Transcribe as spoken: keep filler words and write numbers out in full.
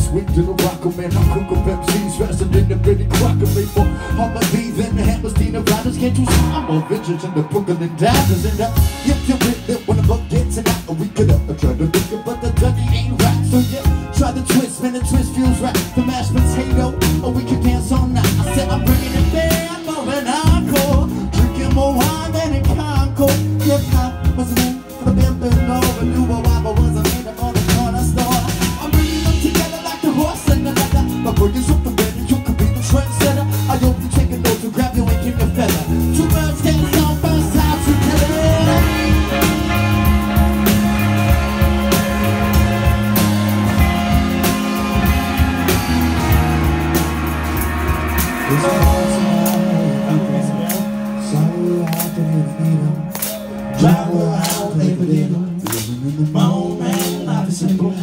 sweet to the rocker, man. I cook up M Cs faster than the Betty Crocker. Made for Harmony, then the Hammers, Tina Riders. Can't you see I'm more vengeance in the Brooklyn Dodgers? And uh, you can with it when the buck gets it out. We could up, I try to make it, but the Dougie ain't right. So yeah, try the twist, man, the twist feels right. The mashed potato, or we can dance all night. I said I'm bringing it back, more than encore. Drinking more wine than in Concord. Hip hop was the name for the band, but no, but new wobble was a name on the corner store. I'm bringing them together like the horse and the leather. My burgers up the bed, you could be the trendsetter. I hope you take a note to grab your wing in your feather. Two birds dance on first time together. It's drive around, they put it on. Bone man, life is simple.